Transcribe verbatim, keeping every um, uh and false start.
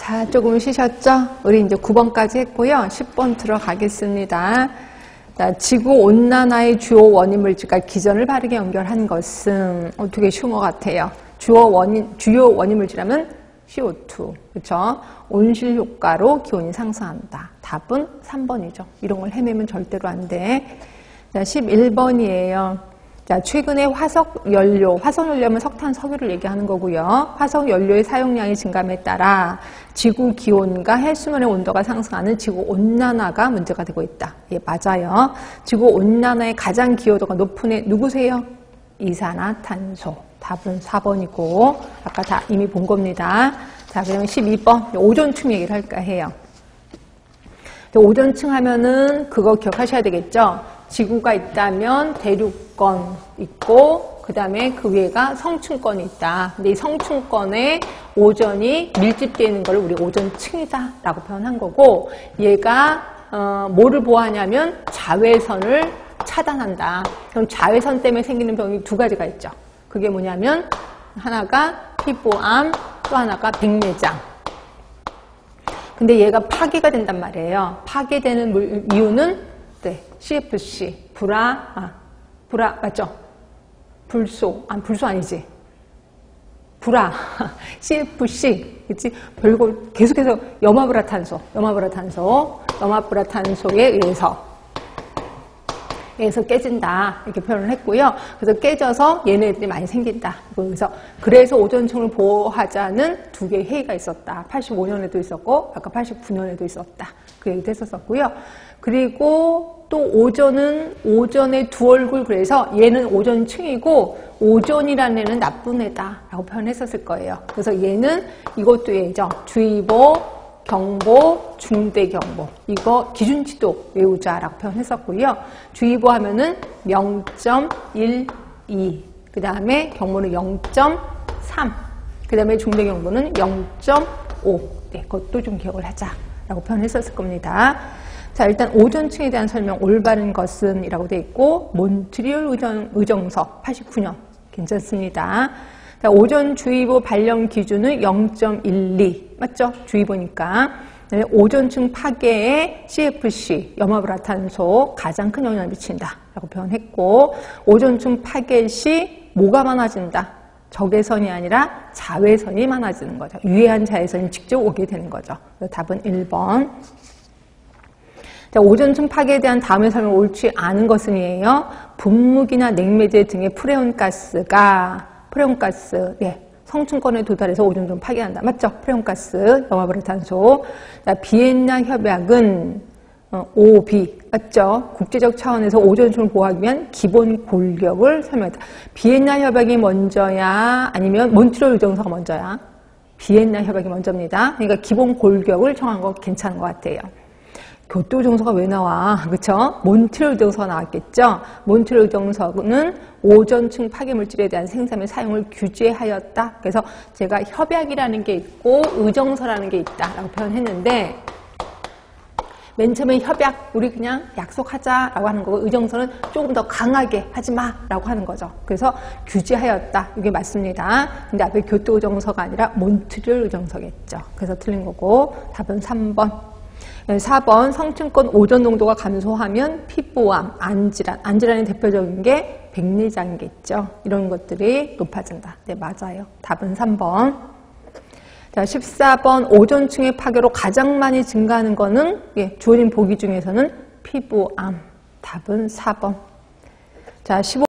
자, 조금 쉬셨죠? 우리 이제 구 번까지 했고요. 십 번 들어가겠습니다. 자, 지구온난화의 주요 원인 물질과 기전을 바르게 연결한 것은 어, 되게 쉬운 것 같아요. 주요 원인, 주요 원인 물질하면 씨 오 투. 그쵸? 온실 효과로 기온이 상승한다. 답은 삼 번이죠. 이런 걸 헤매면 절대로 안 돼. 자, 십일 번이에요. 자, 최근에 화석 연료, 화석 연료면 석탄, 석유를 얘기하는 거고요. 화석 연료의 사용량이 증감에 따라 지구 기온과 해수면의 온도가 상승하는 지구 온난화가 문제가 되고 있다. 예, 맞아요. 지구 온난화의 가장 기여도가 높은 애 누구세요? 이산화탄소. 답은 사 번이고 아까 다 이미 본 겁니다. 자, 그러면 십이 번 오존층 얘기를 할까 해요. 오존층 하면은 그거 기억하셔야 되겠죠? 지구가 있다면 대륙권 있고 그 다음에 그 위에가 성층권이 있다. 근데 이 성층권에 오존이 밀집되어 있는 걸 우리 오존층이다 라고 표현한 거고, 얘가 어, 뭐를 보호하냐면 자외선을 차단한다. 그럼 자외선 때문에 생기는 병이 두 가지가 있죠. 그게 뭐냐면 하나가 피부암, 또 하나가 백내장. 근데 얘가 파괴가 된단 말이에요. 파괴되는 물, 이유는 네, 씨 에프 씨, 불화, 아, 불화, 맞죠? 불소, 아, 불소 아니지? 불화, 씨 에프 씨, 그치? 별거, 계속해서 염화불화탄소, 염화불화탄소, 염화불화탄소에 의해서, 에서 깨진다. 이렇게 표현을 했고요. 그래서 깨져서 얘네들이 많이 생긴다. 그래서, 그래서 오존층을 보호하자는 두 개의 회의가 있었다. 팔십오 년에도 있었고, 아까 팔십구 년에도 있었다. 그 얘기도 했었었고요. 그리고 또 오존은 오존의 두 얼굴, 그래서 얘는 오존층이고 오존이라는 애는 나쁜 애다 라고 표현했었을 거예요. 그래서 얘는 이것도 얘죠. 주의보, 경보, 중대경보. 이거 기준치도 외우자라고 표현했었고요. 주의보 하면은 영 점 일이, 그 다음에 경보는 영 점 삼, 그 다음에 중대경보는 영 점 오. 네, 그것도 좀 기억을 하자라고 표현했었을 겁니다. 자, 일단 오존층에 대한 설명, 올바른 것은 이라고 되어 있고, 몬트리올 의정, 의정서 팔십구 년 괜찮습니다. 자, 오존주의보 발령 기준은 영 점 일이 맞죠? 주의보니까. 네, 오존층 파괴에 씨 에프 씨, 염화불화탄소 가장 큰 영향을 미친다 라고 표현했고, 오존층 파괴 시 뭐가 많아진다? 적외선이 아니라 자외선이 많아지는 거죠. 유해한 자외선이 직접 오게 되는 거죠. 답은 일 번. 자, 오존층 파괴에 대한 다음의 설명 옳지 않은 것은 이에요. 분무기나 냉매제 등의 프레온가스가, 프레온가스, 예, 성층권에 도달해서 오존층 파괴한다. 맞죠? 프레온가스, 염화불화탄소. 자, 비엔나 협약은 어, 오 비, 맞죠? 국제적 차원에서 오존층을 보호하기 위한 기본 골격을 설명했다. 비엔나 협약이 먼저야? 아니면 몬트리올 의정서가 먼저야? 비엔나 협약이 먼저입니다. 그러니까 기본 골격을 정한 거 괜찮은 것 같아요. 교토의정서가 왜 나와? 그쵸? 몬트리올 의정서가 나왔겠죠? 몬트리올 의정서는 오존층 파괴물질에 대한 생산 및 사용을 규제하였다. 그래서 제가 협약이라는 게 있고 의정서라는 게 있다라고 표현했는데, 맨 처음에 협약, 우리 그냥 약속하자라고 하는 거고, 의정서는 조금 더 강하게 하지 마라고 하는 거죠. 그래서 규제하였다. 이게 맞습니다. 근데 앞에 교토의정서가 아니라 몬트리올 의정서겠죠. 그래서 틀린 거고, 답은 삼 번. 사 번, 성층권 오존 농도가 감소하면 피부암, 안질환, 안질환의 대표적인 게 백내장이겠죠. 이런 것들이 높아진다. 네, 맞아요. 답은 삼 번. 자, 십사 번, 오존층의 파괴로 가장 많이 증가하는 거는, 예, 주어진 보기 중에서는 피부암. 답은 사 번. 자, 십오